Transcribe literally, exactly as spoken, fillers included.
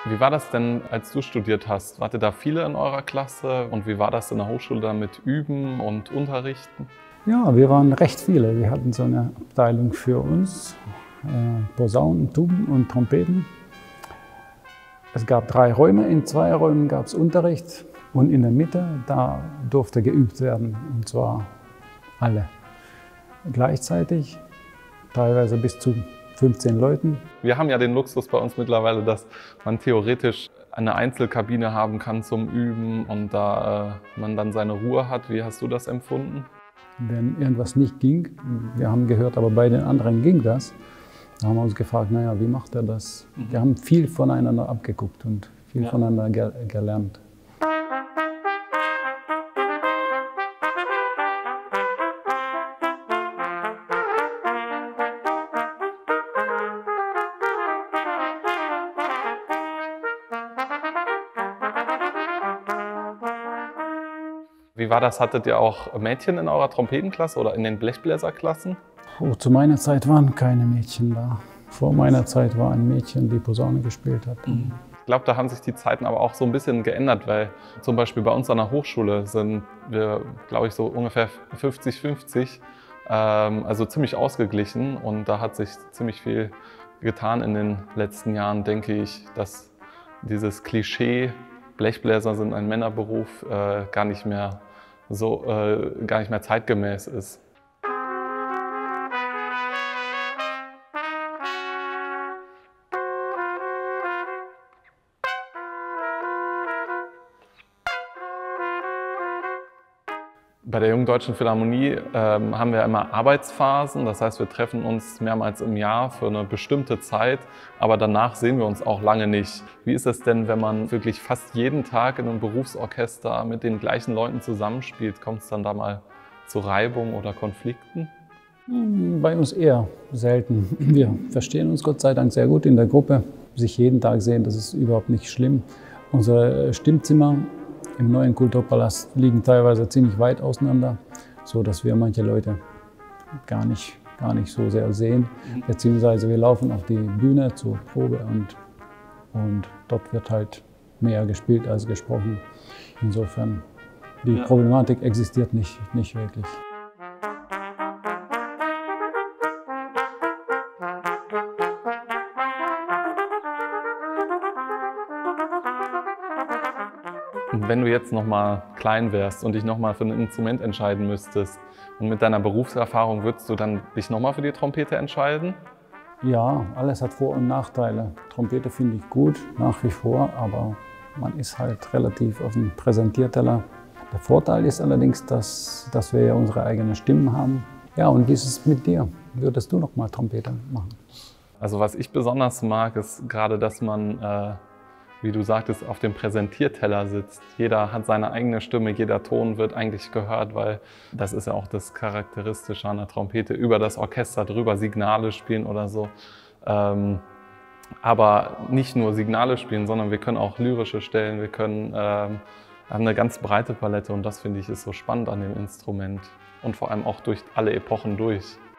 Wie war das denn, als du studiert hast? Wart ihr da viele in eurer Klasse und wie war das in der Hochschule dann mit Üben und Unterrichten? Ja, wir waren recht viele. Wir hatten so eine Abteilung für uns, äh, Posaunen, Tuben und Trompeten. Es gab drei Räume, in zwei Räumen gab es Unterricht und in der Mitte, da durfte geübt werden, und zwar alle gleichzeitig, teilweise bis zu fünfzehn Leuten. Wir haben ja den Luxus bei uns mittlerweile, dass man theoretisch eine Einzelkabine haben kann zum Üben und da äh, man dann seine Ruhe hat. Wie hast du das empfunden? Wenn irgendwas nicht ging, wir haben gehört, aber bei den anderen ging das, da haben wir uns gefragt, naja, wie macht er das? Mhm. Wir haben viel voneinander abgeguckt und viel ja. voneinander ge gelernt. Wie war das? Hattet ihr auch Mädchen in eurer Trompetenklasse oder in den Blechbläserklassen? Oh, zu meiner Zeit waren keine Mädchen da. Vor meiner Zeit war ein Mädchen, die Posaune gespielt hat. Mhm. Ich glaube, da haben sich die Zeiten aber auch so ein bisschen geändert, weil zum Beispiel bei uns an der Hochschule sind wir, glaube ich, so ungefähr fünfzig fünfzig, ähm, also ziemlich ausgeglichen, und da hat sich ziemlich viel getan in den letzten Jahren, denke ich, dass dieses Klischee, Blechbläser sind ein Männerberuf, äh, gar nicht mehr so äh, gar nicht mehr zeitgemäß ist. Bei der Jungen Deutschen Philharmonie ähm, haben wir immer Arbeitsphasen, das heißt, wir treffen uns mehrmals im Jahr für eine bestimmte Zeit, aber danach sehen wir uns auch lange nicht. Wie ist es denn, wenn man wirklich fast jeden Tag in einem Berufsorchester mit den gleichen Leuten zusammenspielt? Kommt es dann da mal zu Reibung oder Konflikten? Bei uns eher selten. Wir verstehen uns Gott sei Dank sehr gut in der Gruppe. Sich jeden Tag sehen, das ist überhaupt nicht schlimm. Unsere Stimmzimmer im neuen Kulturpalast liegen teilweise ziemlich weit auseinander, so dass wir manche Leute gar nicht, gar nicht so sehr sehen. Beziehungsweise wir laufen auf die Bühne zur Probe und, und dort wird halt mehr gespielt als gesprochen. Insofern, die ja. Problematik existiert nicht, nicht wirklich. Wenn du jetzt noch mal klein wärst und dich noch mal für ein Instrument entscheiden müsstest und mit deiner Berufserfahrung, würdest du dann dich noch mal für die Trompete entscheiden? Ja, alles hat Vor- und Nachteile. Trompete finde ich gut, nach wie vor, aber man ist halt relativ auf dem Präsentierteller. Der Vorteil ist allerdings, dass, dass wir ja unsere eigenen Stimmen haben. Ja, und wie ist es mit dir? Würdest du noch mal Trompete machen? Also was ich besonders mag, ist gerade, dass man äh, wie du sagtest, auf dem Präsentierteller sitzt. Jeder hat seine eigene Stimme, jeder Ton wird eigentlich gehört, weil das ist ja auch das Charakteristische an der Trompete, über das Orchester drüber Signale spielen oder so. Ähm, aber nicht nur Signale spielen, sondern wir können auch lyrische Stellen, wir können, ähm, haben eine ganz breite Palette, und das finde ich ist so spannend an dem Instrument und vor allem auch durch alle Epochen durch.